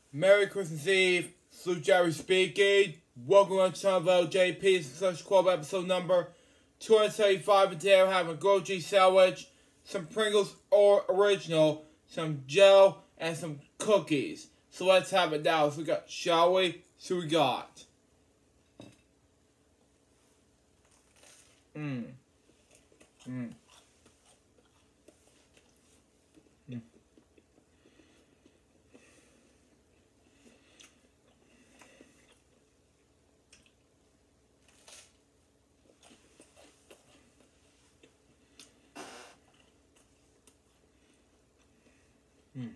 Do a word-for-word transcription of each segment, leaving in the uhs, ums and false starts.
Merry Christmas Eve. Sue Jerry speaking. Welcome to Lunchtime of L J P C B M Kwelp episode number two hundred seventy-five. And today we're having a grilled cheese sandwich, some Pringles or original, some Jello, and some cookies. So let's have it now. So we got, shall we? So we got. Mmm. Mmm. Mm. Mm.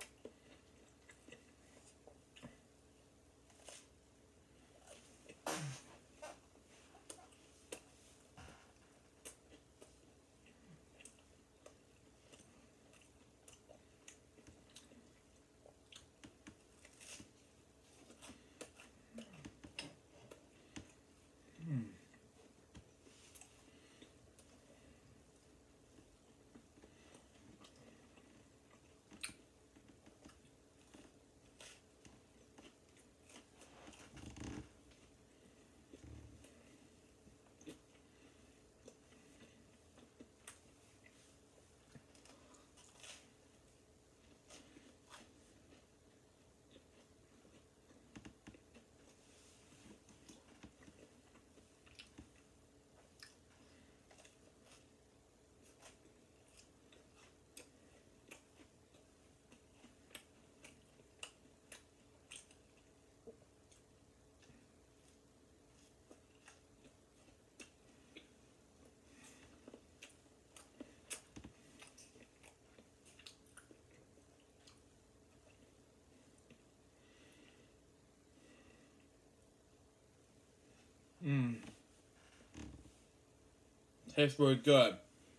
Mmm. Tastes really good.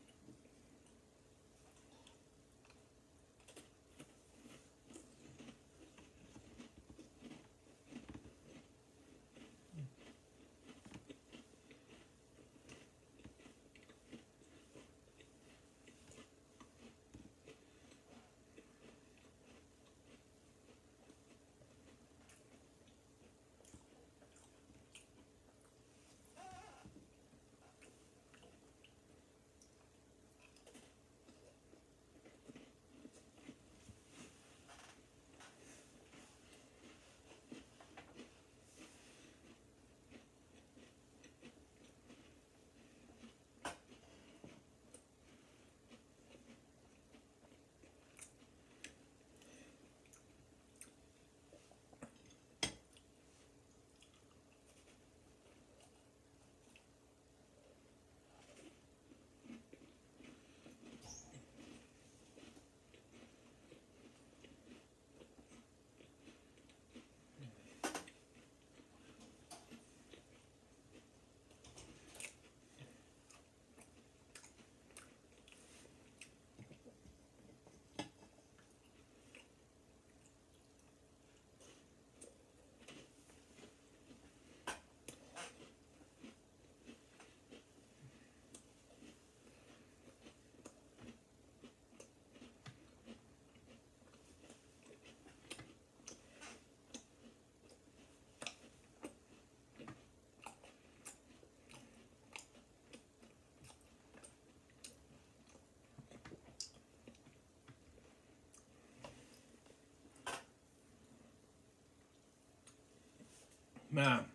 Man.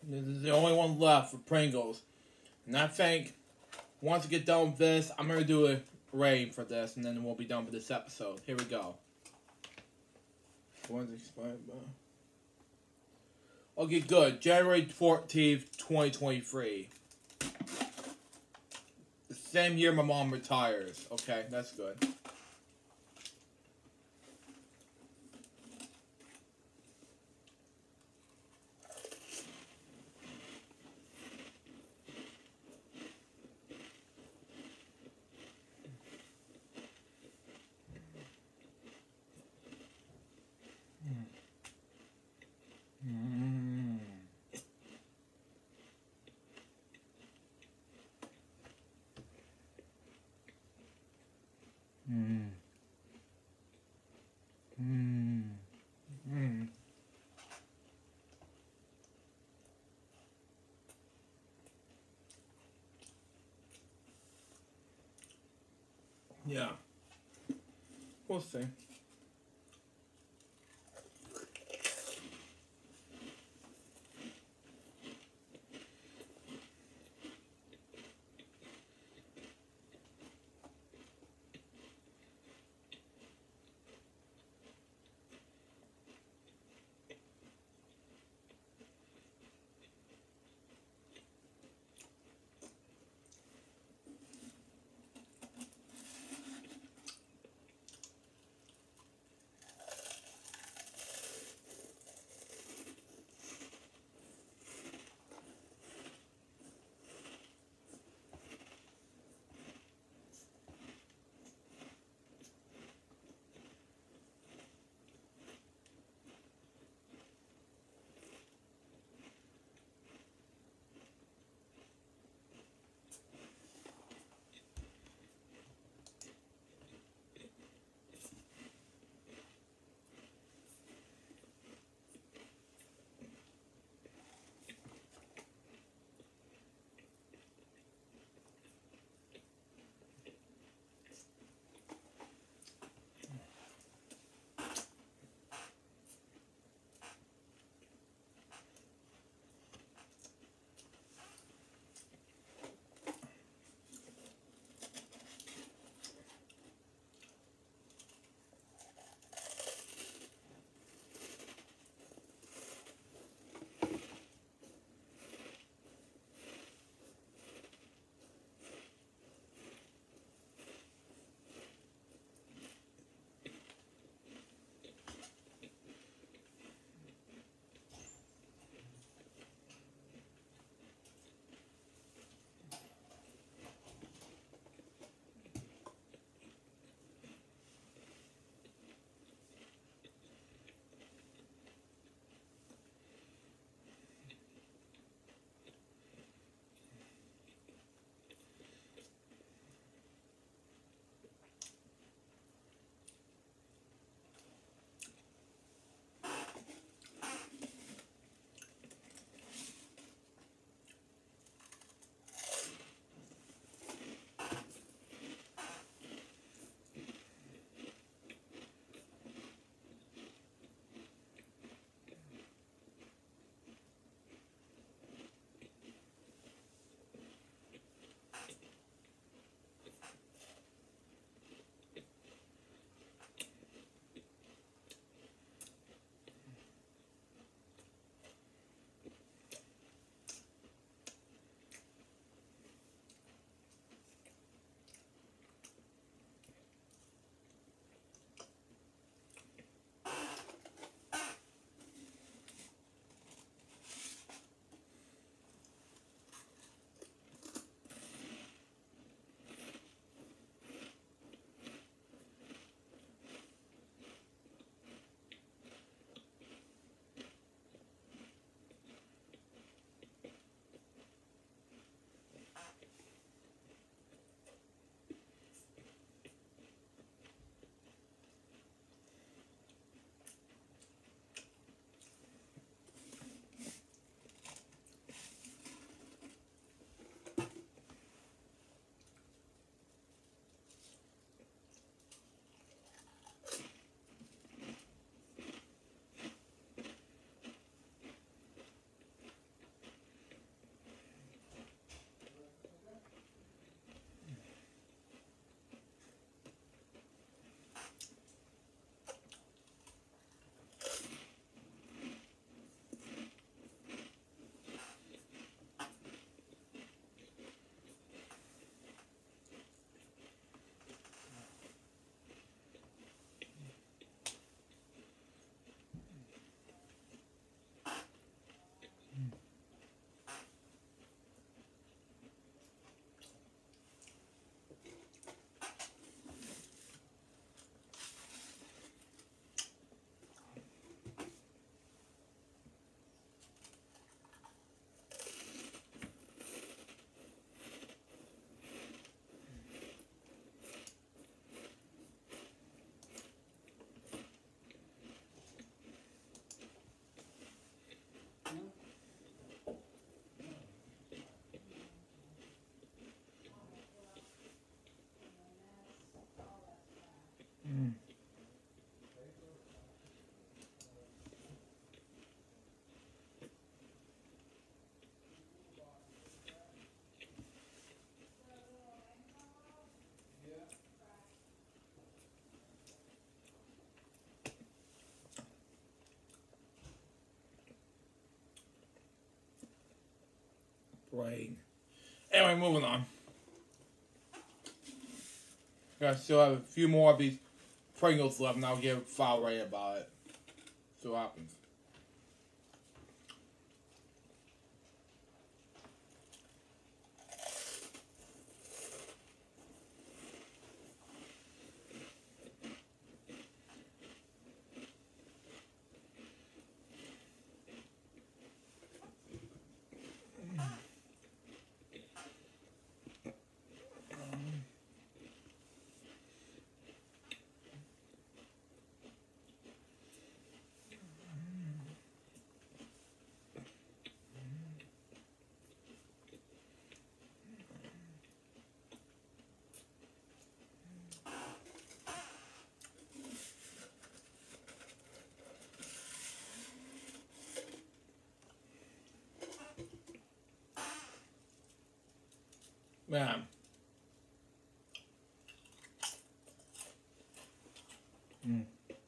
This is the only one left for Pringles. And I think once I get done with this, I'm going to do a rating for this, and then we'll be done with this episode. Here we go. When's it expired by? Okay, good. January fourteenth, twenty twenty-three. The same year my mom retires. Okay, that's good. Mm. Mm. Mm. Yeah. We'll see. brain. Anyway, moving on. I still have a few more of these Pringles left, and I'll give a file rate about it. See what happens. Man. Mm.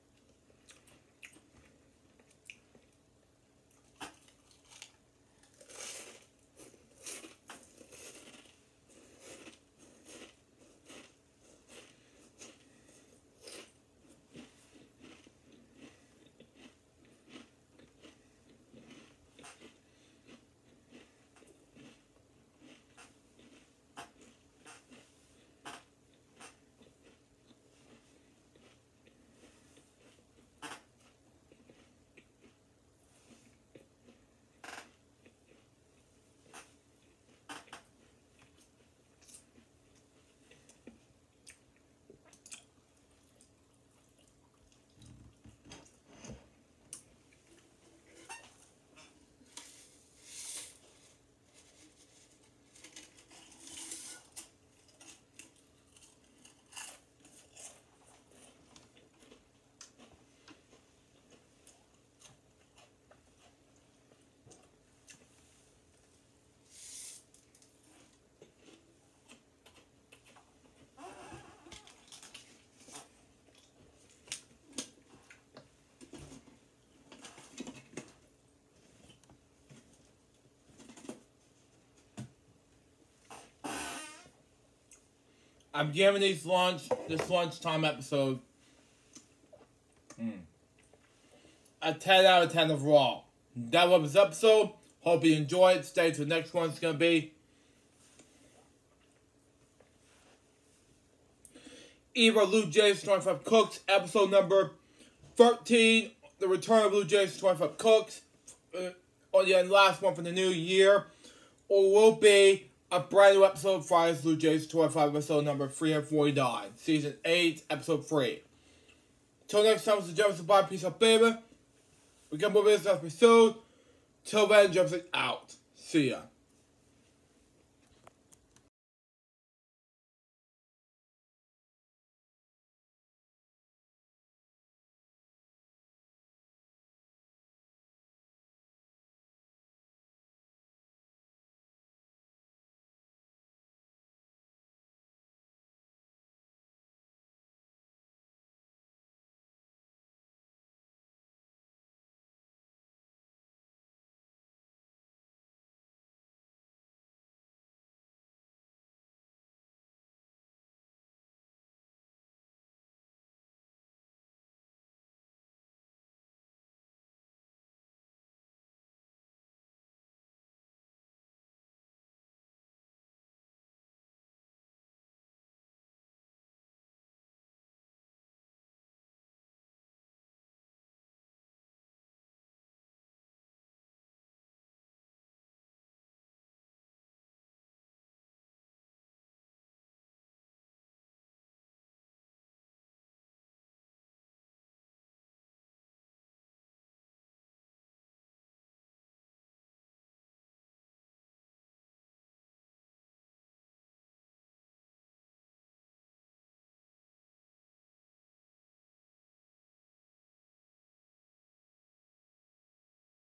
I'm giving these lunch, this lunchtime episode, mm, a ten out of ten overall. That was this episode. Hope you enjoyed it. Stay till the next one. It's going to be Eva Blue Jays twenty-five Cooks, episode number thirteen. The return of Blue Jays twenty-five Cooks. Uh, on the last one for the new year. Or will be a brand new episode of Friday's Blue Jays twenty-five, episode number three hundred forty-nine. Season eight, episode three. Till next time, this is Jefferson. Bye. Peace out, baby. We got more business episode. Till then, Jefferson out. See ya.